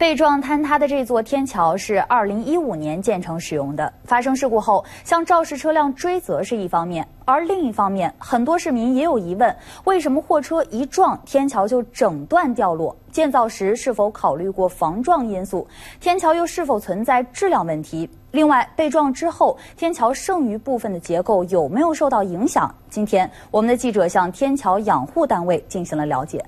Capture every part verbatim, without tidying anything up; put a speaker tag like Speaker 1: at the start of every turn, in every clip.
Speaker 1: 被撞坍塌的这座天桥是二零一五年建成使用的。发生事故后，向肇事车辆追责是一方面，而另一方面，很多市民也有疑问：为什么货车一撞，天桥就整段掉落？建造时是否考虑过防撞因素？天桥又是否存在质量问题？另外，被撞之后，天桥剩余部分的结构有没有受到影响？今天，我们的记者向天桥养护单位进行了了解。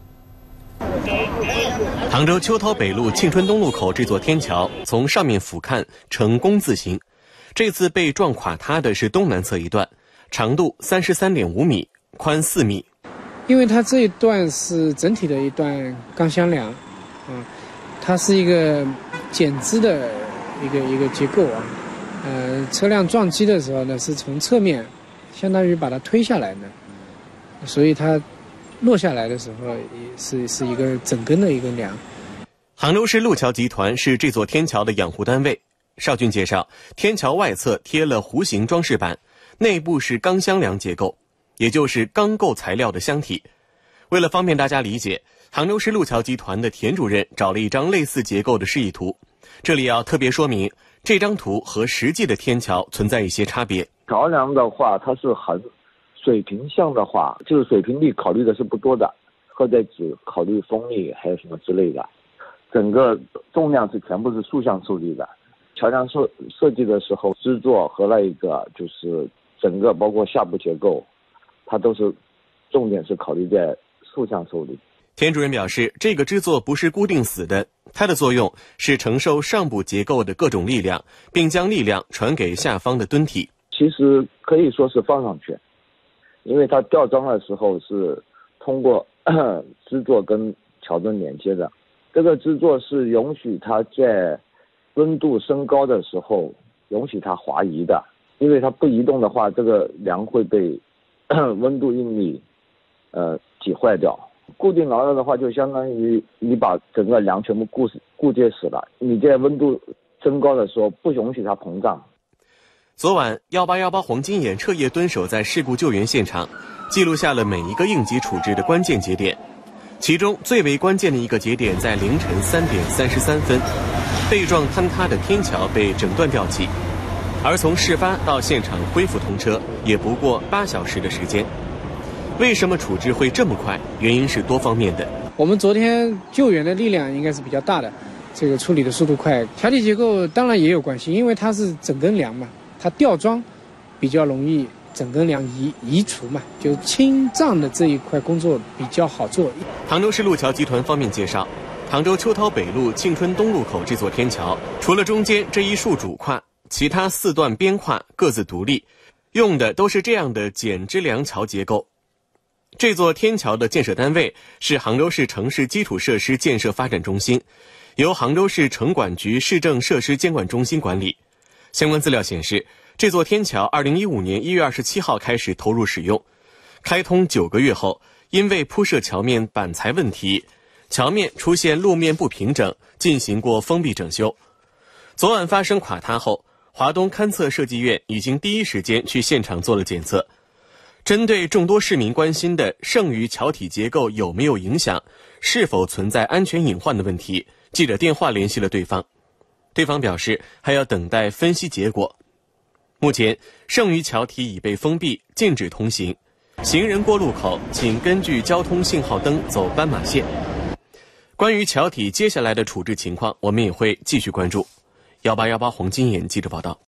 Speaker 2: 杭州秋涛北路庆春东路口这座天桥，从上面俯瞰呈工字形。这次被撞垮塌的是东南侧一段，长度三十三点五米，宽四米。
Speaker 3: 因为它这一段是整体的一段钢箱梁，啊，它是一个剪枝的一个一个结构啊。呃，车辆撞击的时候呢，是从侧面，相当于把它推下来的，所以它落下来的时候也是是一个整根的一个梁。
Speaker 2: 杭州市路桥集团是这座天桥的养护单位。邵军介绍，天桥外侧贴了弧形装饰板，内部是钢箱梁结构，也就是钢构材料的箱体。为了方便大家理解，杭州市路桥集团的田主任找了一张类似结构的示意图。这里要特别说明，这张图和实际的天桥存在一些差别。
Speaker 4: 桥梁的话，它是横水平向的话，就是水平力考虑的是不多的，或者只考虑风力还有什么之类的。整个重量是全部是竖向受力的。桥梁设设计的时候，支座和那一个就是整个包括下部结构，它都是重点是考虑在竖向受力。
Speaker 2: 田主任表示，这个支座不是固定死的，它的作用是承受上部结构的各种力量，并将力量传给下方的墩体。
Speaker 4: 其实可以说是放上去，因为它吊装的时候是通过支座跟桥墩连接的。这个支座是允许它在温度升高的时候允许它滑移的，因为它不移动的话，这个梁会被温度应力呃挤坏掉。固定牢了的话，就相当于你把整个梁全部固固结死了。你在温度升高的时候不允许它膨胀。
Speaker 2: 昨晚一八一八黄金眼彻夜蹲守在事故救援现场，记录下了每一个应急处置的关键节点。其中最为关键的一个节点在凌晨三点三十三分，被撞坍塌的天桥被整段吊起，而从事发到现场恢复通车也不过八小时的时间。为什么处置会这么快？原因是多方面的。
Speaker 3: 我们昨天救援的力量应该是比较大的，这个处理的速度快。桥体结构当然也有关系，因为它是整根梁嘛，它吊装比较容易整根梁移移除嘛，就清障的这一块工作比较好做。
Speaker 2: 杭州市路桥集团方面介绍，杭州秋涛北路庆春东路口这座天桥，除了中间这一竖主跨，其他四段边跨各自独立，用的都是这样的剪枝梁桥结构。这座天桥的建设单位是杭州市城市基础设施建设发展中心，由杭州市城管局市政设施监管中心管理。相关资料显示，这座天桥二零一五年一月二十七号开始投入使用，开通九个月后，因为铺设桥面板材问题，桥面出现路面不平整，进行过封闭整修。昨晚发生垮塌后，华东勘测设计院已经第一时间去现场做了检测。针对众多市民关心的剩余桥体结构有没有影响，是否存在安全隐患的问题，记者电话联系了对方。对方表示还要等待分析结果。目前剩余桥体已被封闭，禁止通行，行人过路口请根据交通信号灯走斑马线。关于桥体接下来的处置情况，我们也会继续关注。一八一八黄金眼记者报道。